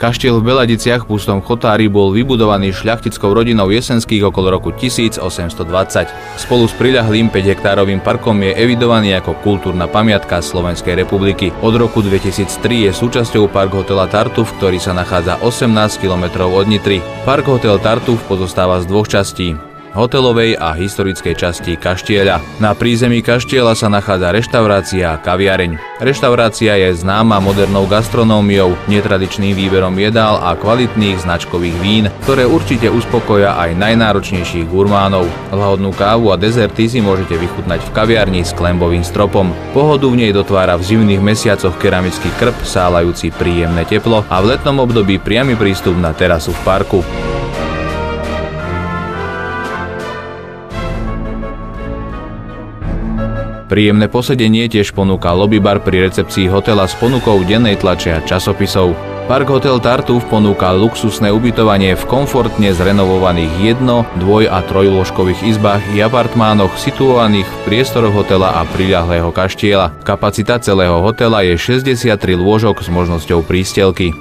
Kaštiel v Beladiciach v Pustom Chotári bol vybudovaný šľachtickou rodinou Jesenských okolo roku 1820. Spolu s priľahlým 5-hektárovým parkom je evidovaný ako kultúrna pamiatka Slovenskej republiky. Od roku 2003 je súčasťou Park hotela Tartuf, ktorý sa nachádza 18 km od Nitry. Park hotel Tartuf pozostáva z dvoch častí: hotelovej a historickej časti Kaštieľa. Na prízemí Kaštieľa sa nachádza reštaurácia a kaviareň. Reštaurácia je známa modernou gastronómiou, netradičným výberom jedál a kvalitných značkových vín, ktoré určite uspokoja aj najnáročnejších gurmánov. Lahodnú kávu a dezerty si môžete vychutnať v kaviarni s klembovým stropom. Pohodu v nej dotvára v zimných mesiacoch keramický krb sálajúci príjemné teplo a v letnom období priamy prístup na terasu v parku. Príjemné posedenie tiež ponúka lobbybar pri recepcii hotela s ponukou dennej tlače a časopisov. Park hotel Tartuf ponúka luxusné ubytovanie v komfortne zrenovovaných 1-, 2- a 3-lôžkových izbách i apartmánoch situovaných v priestoroch hotela a priľahlého kaštieľa. Kapacita celého hotela je 63 lôžok s možnosťou prístelky.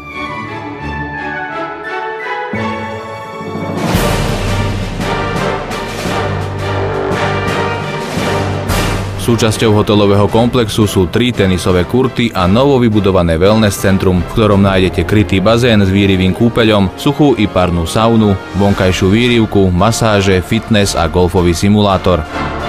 Súčasťou hotelového komplexu sú 3 tenisové kurty a novo vybudované wellness centrum, v ktorom nájdete krytý bazén s výrivým kúpeľom, suchú i parnú saunu, vonkajšiu výrivku, masáže, fitness a golfový simulátor.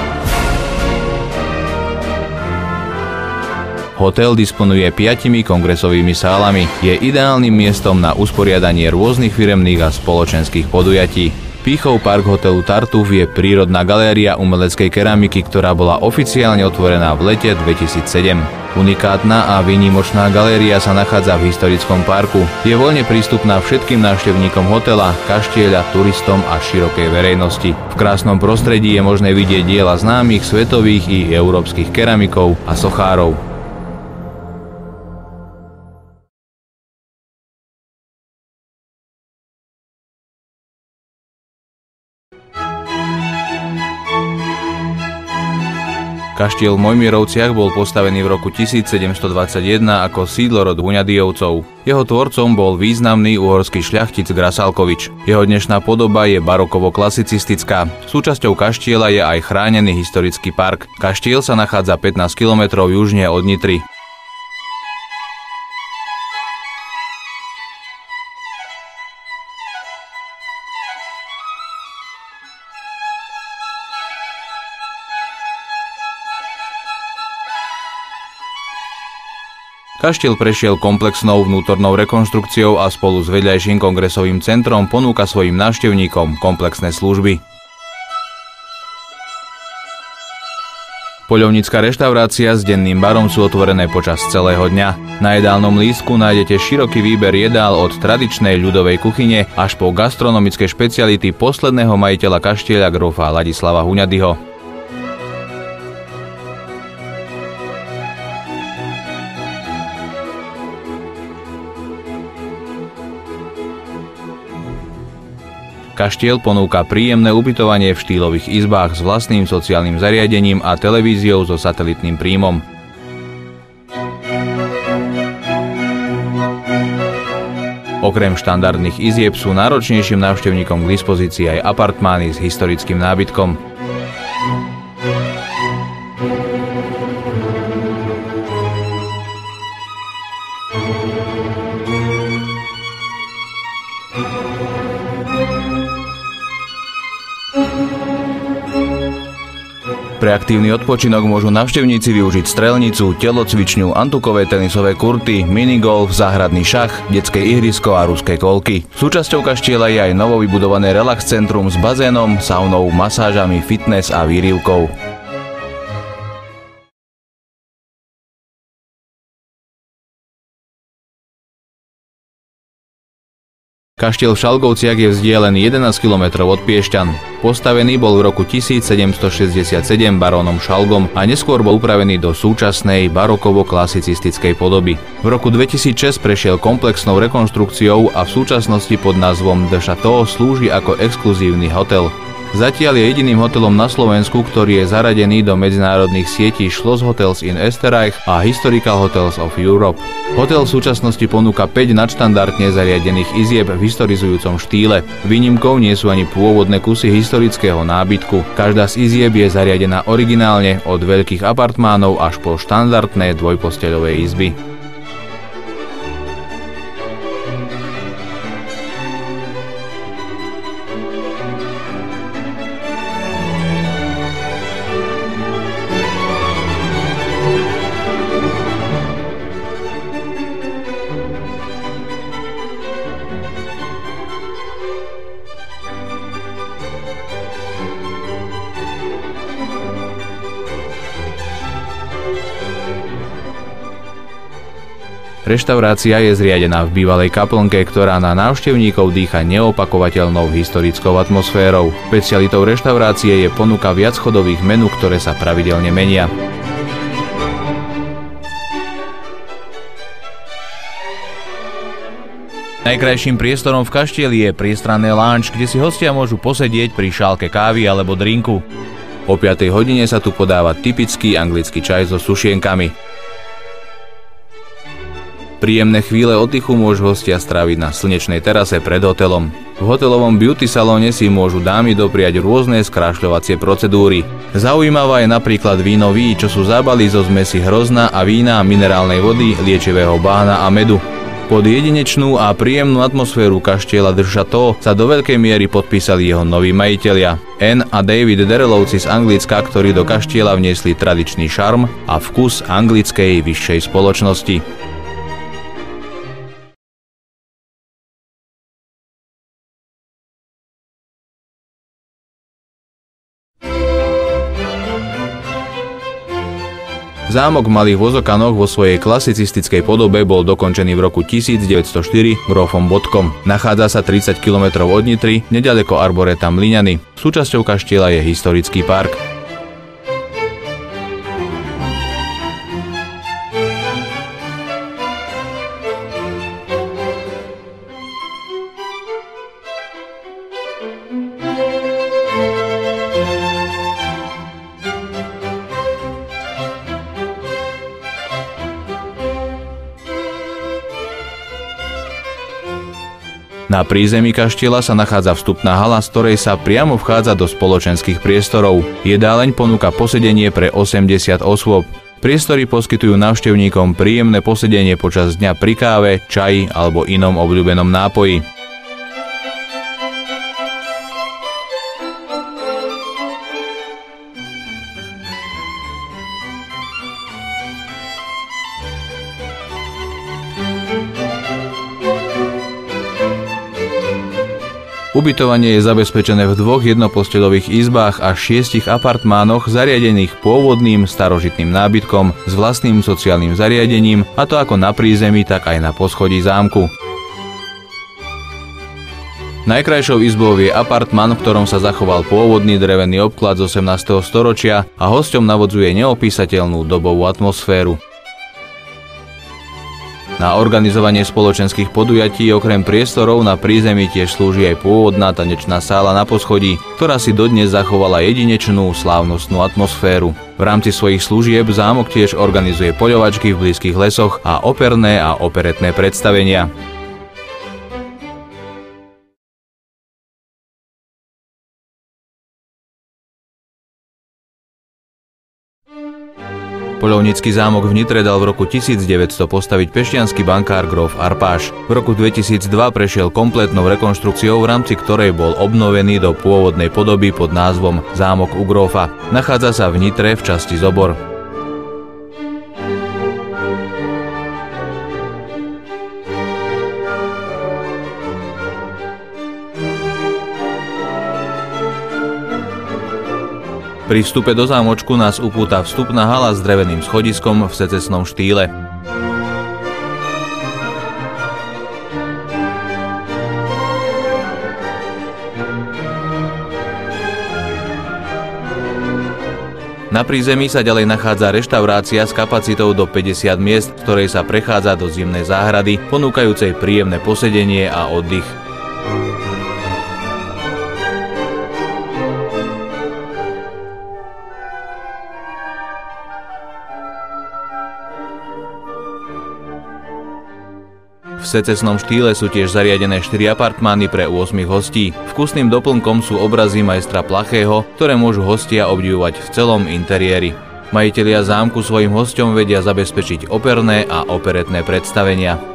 Hotel disponuje 5 kongresovými sálami. Je ideálnym miestom na usporiadanie rôznych firemných a spoločenských podujatí. Pýchou Park hotelu Tartuf je prírodná galéria umeleckej keramiky, ktorá bola oficiálne otvorená v lete 2007. Unikátna a výnimočná galéria sa nachádza v historickom parku. Je voľne prístupná všetkým návštevníkom hotela, kaštieľa, turistom a širokej verejnosti. V krásnom prostredí je možné vidieť diela známych svetových i európskych keramikov a sochárov. Kaštiel v Mojmirovciach bol postavený v roku 1721 ako sídlo rodu Huňadijovcov. Jeho tvorcom bol významný uhorský šľachtic Grasalkovič. Jeho dnešná podoba je barokovo-klasicistická. Súčasťou kaštieľa je aj chránený historický park. Kaštiel sa nachádza 15 km južne od Nitry. Kaštiel prešiel komplexnou vnútornou rekonštrukciou a spolu s vedľajším kongresovým centrom ponúka svojim návštevníkom komplexné služby. Poľovnícka reštaurácia s denným barom sú otvorené počas celého dňa. Na jedálnom lístku nájdete široký výber jedál od tradičnej ľudovej kuchyne až po gastronomické špeciality posledného majiteľa kaštieľa grófa Ladislava Huňadyho. Kaštiel ponúka príjemné ubytovanie v štýlových izbách s vlastným sociálnym zariadením a televíziou so satelitným príjmom. Okrem štandardných izieb sú náročnejším návštevníkom k dispozícii aj apartmány s historickým nábytkom. Pre aktívny odpočinok môžu návštevníci využiť strelnicu, telocvičňu, antukové tenisové kurty, minigolf, záhradný šach, detské ihrisko a ruské kolky. Súčasťou kaštieľa je aj novo vybudované relax centrum s bazénom, saunou, masážami, fitness a výrivkou. Kaštiel v Šalgovciach je vzdialený 11 km od Piešťan. Postavený bol v roku 1767 barónom Šalgom a neskôr bol upravený do súčasnej barokovo-klasicistickej podoby. V roku 2006 prešiel komplexnou rekonštrukciou a v súčasnosti pod názvom The Chateau slúži ako exkluzívny hotel. Zatiaľ je jediným hotelom na Slovensku, ktorý je zaradený do medzinárodných sietí Schloss Hotels in Österreich a Historical Hotels of Europe. Hotel v súčasnosti ponúka 5 nadštandardne zariadených izieb v historizujúcom štýle. Výnimkou nie sú ani pôvodné kusy historického nábytku. Každá z izieb je zariadená originálne od veľkých apartmánov až po štandardné dvojposteľové izby. Reštaurácia je zriadená v bývalej kaplnke, ktorá na návštevníkov dýcha neopakovateľnou historickou atmosférou. Špecialitou reštaurácie je ponuka viacchodových menu, ktoré sa pravidelne menia. Najkrajším priestorom v kaštieli je priestranné lounge, kde si hostia môžu posedieť pri šálke kávy alebo drinku. O 5. hodine sa tu podáva typický anglický čaj so sušienkami. Príjemné chvíle oddychu môžu hostia stráviť na slnečnej terase pred hotelom. V hotelovom beauty salóne si môžu dámy dopriať rôzne skrášľovacie procedúry. Zaujímavá je napríklad víno Ví, čo sú zábaly zo zmesi hrozna a vína, minerálnej vody, liečivého bána a medu. Pod jedinečnú a príjemnú atmosféru kaštieľa de Château sa do veľkej miery podpísali jeho noví majitelia. Anne a David Derelovci z Anglicka, ktorí do kaštieľa vniesli tradičný šarm a vkus anglickej vyššej spoločnosti. Zámok v Malých Vozokanoch vo svojej klasicistickej podobe bol dokončený v roku 1904 grófom Bodkom. Nachádza sa 30 km od Nitry, neďaleko Arboreta Mlyňany. Súčasťou kaštieľa je historický park. Na prízemí kaštieľa sa nachádza vstupná hala, z ktorej sa priamo vchádza do spoločenských priestorov. Jedáleň ponúka posedenie pre 80 osôb. Priestory poskytujú návštevníkom príjemné posedenie počas dňa pri káve, čaji alebo inom obľúbenom nápoji. Ubytovanie je zabezpečené v 2 jednoposteľových izbách a 6 apartmánoch zariadených pôvodným starožitným nábytkom s vlastným sociálnym zariadením, a to ako na prízemí, tak aj na poschodí zámku. Najkrajšou izbou je apartmán, v ktorom sa zachoval pôvodný drevený obklad z 18. storočia a hosťom navodzuje neopísateľnú dobovú atmosféru. Na organizovanie spoločenských podujatí okrem priestorov na prízemí tiež slúži aj pôvodná tanečná sála na poschodí, ktorá si dodnes zachovala jedinečnú slávnostnú atmosféru. V rámci svojich služieb zámok tiež organizuje poľovačky v blízkych lesoch a operné a operetné predstavenia. Poľovnícky zámok v Nitre dal v roku 1900 postaviť peštiansky bankár gróf Arpáš. V roku 2002 prešiel kompletnou rekonštrukciou, v rámci ktorej bol obnovený do pôvodnej podoby pod názvom Zámok u grófa. Nachádza sa v Nitre v časti Zobor. Pri vstupe do zámočku nás upúta vstupná hala s dreveným schodiskom v secesnom štýle. Na prízemí sa ďalej nachádza reštaurácia s kapacitou do 50 miest, v ktorej sa prechádza do zimnej záhrady, ponúkajúcej príjemné posedenie a oddych. V secesnom štýle sú tiež zariadené 4 apartmány pre 8 hostí. Vkusným doplnkom sú obrazy majstra Plachého, ktoré môžu hostia obdivovať v celom interiéri. Majitelia zámku svojim hosťom vedia zabezpečiť operné a operetné predstavenia.